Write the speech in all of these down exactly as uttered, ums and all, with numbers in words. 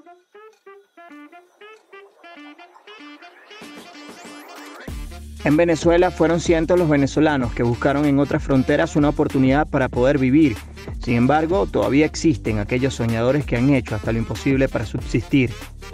En Venezuela fueron cientos los venezolanos que buscaron en otras fronteras una oportunidad para poder vivir. Sin embargo, todavía existen aquellos soñadores que han hecho hasta lo imposible para subsistir.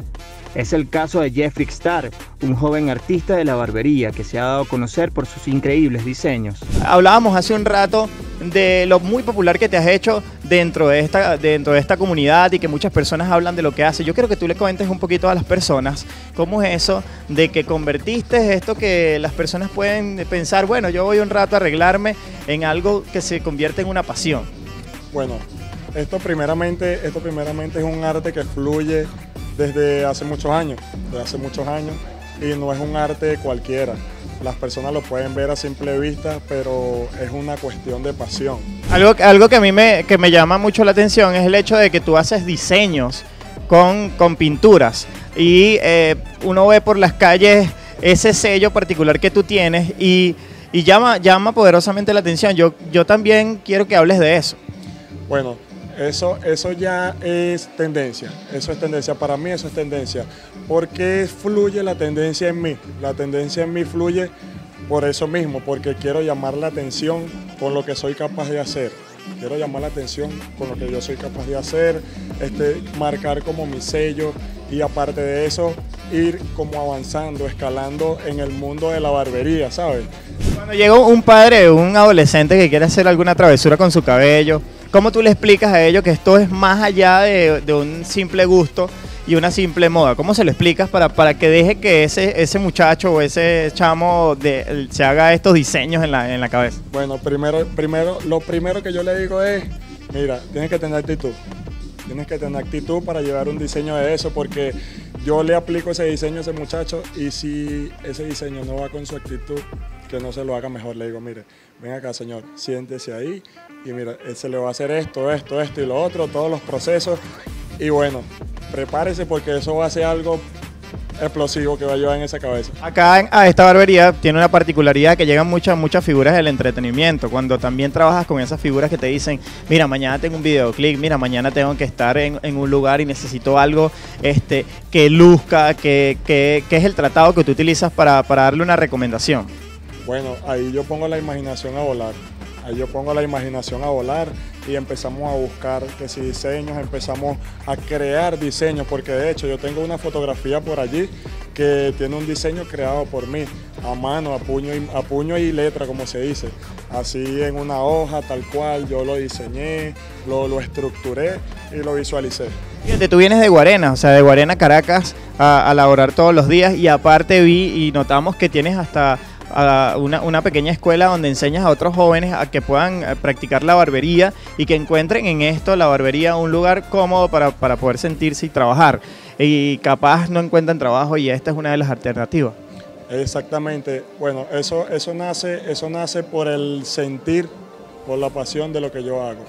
Es el caso de Jeffrey Star, un joven artista de la barbería que se ha dado a conocer por sus increíbles diseños. Hablábamos hace un rato de lo muy popular que te has hecho dentro de esta, dentro de esta comunidad y que muchas personas hablan de lo que haces. Yo quiero que tú le cuentes un poquito a las personas cómo es eso de que convertiste esto que las personas pueden pensar, bueno, yo voy un rato a arreglarme, en algo que se convierte en una pasión. Bueno, esto primeramente, esto primeramente es un arte que fluye desde hace muchos años, desde hace muchos años, y no es un arte cualquiera. Las personas lo pueden ver a simple vista, pero es una cuestión de pasión. Algo, algo que a mí me, que me llama mucho la atención es el hecho de que tú haces diseños con, con pinturas y eh, uno ve por las calles ese sello particular que tú tienes y, y llama, llama poderosamente la atención. Yo, yo también quiero que hables de eso. Bueno, Eso, eso ya es tendencia, eso es tendencia, para mí eso es tendencia. ¿Por qué fluye la tendencia en mí? La tendencia en mí fluye por eso mismo, porque quiero llamar la atención con lo que soy capaz de hacer. Quiero llamar la atención con lo que yo soy capaz de hacer, este, marcar como mi sello y aparte de eso, ir como avanzando, escalando en el mundo de la barbería, ¿sabes? Cuando llega un padre o un adolescente que quiere hacer alguna travesura con su cabello, ¿cómo tú le explicas a ellos que esto es más allá de, de un simple gusto y una simple moda? ¿Cómo se lo explicas para, para que deje que ese, ese muchacho o ese chamo de, se haga estos diseños en la, en la cabeza? Bueno, primero, primero, lo primero que yo le digo es, mira, tienes que tener actitud. Tienes que tener actitud para llevar un diseño de eso, porque yo le aplico ese diseño a ese muchacho y si ese diseño no va con su actitud, que no se lo haga mejor. Le digo, mire, ven acá señor, siéntese ahí y mira, él se le va a hacer esto, esto, esto y lo otro, todos los procesos y bueno, prepárese porque eso va a ser algo explosivo que va a llevar en esa cabeza. Acá en, a esta barbería tiene una particularidad que llegan muchas muchas figuras del entretenimiento, cuando también trabajas con esas figuras que te dicen, mira, mañana tengo un videoclip, mira, mañana tengo que estar en, en un lugar y necesito algo este, que luzca, que, que, que es el tratado que tú utilizas para, para darle una recomendación. Bueno, ahí yo pongo la imaginación a volar, ahí yo pongo la imaginación a volar y empezamos a buscar que si diseños, empezamos a crear diseños, porque de hecho yo tengo una fotografía por allí que tiene un diseño creado por mí, a mano, a puño y, a puño y letra, como se dice, así en una hoja, tal cual, yo lo diseñé, lo, lo estructuré y lo visualicé. Fíjate, tú vienes de Guarena, o sea, de Guarena, Caracas, a, a laborar todos los días y aparte vi y notamos que tienes hasta a una, una pequeña escuela donde enseñas a otros jóvenes a que puedan practicar la barbería y que encuentren en esto, la barbería, un lugar cómodo para, para poder sentirse y trabajar. Y capaz no encuentran trabajo y esta es una de las alternativas. Exactamente. Bueno, eso, eso, nace, eso nace por el sentir, por la pasión de lo que yo hago.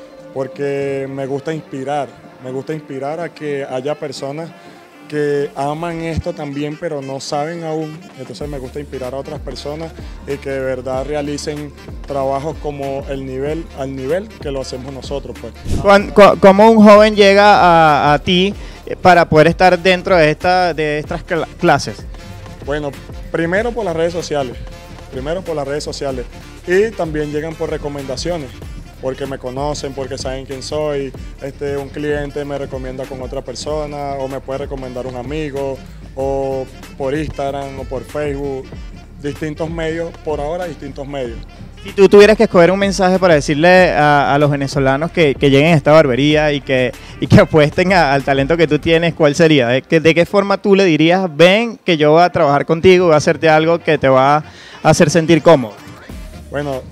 Porque me gusta inspirar, me gusta inspirar a que haya personas que aman esto también, pero no saben aún. Entonces me gusta inspirar a otras personas y que de verdad realicen trabajos como el nivel, al nivel que lo hacemos nosotros, pues. ¿Cómo un joven llega a, a ti para poder estar dentro de, esta, de estas clases? Bueno, primero por las redes sociales, primero por las redes sociales y también llegan por recomendaciones, porque me conocen, porque saben quién soy, este, un cliente me recomienda con otra persona o me puede recomendar un amigo o por Instagram o por Facebook, distintos medios, por ahora distintos medios. Si tú tuvieras que escoger un mensaje para decirle a, a los venezolanos que, que lleguen a esta barbería y que, y que apuesten a, al talento que tú tienes, ¿cuál sería? ¿De, que, ¿De qué forma tú le dirías, ven que yo voy a trabajar contigo, voy a hacerte algo que te va a hacer sentir cómodo? Bueno,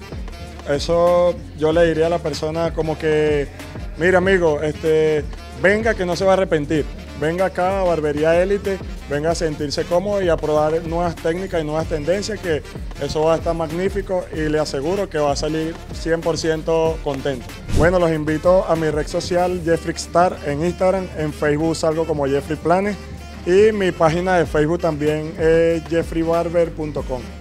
eso yo le diría a la persona como que, mira amigo, este, venga que no se va a arrepentir, venga acá a Barbería Élite, venga a sentirse cómodo y a probar nuevas técnicas y nuevas tendencias, que eso va a estar magnífico y le aseguro que va a salir cien por ciento contento. Bueno, los invito a mi red social Jeffrey Star en Instagram, en Facebook salgo como Jeffrey Planes y mi página de Facebook también es jeffrey barber punto com.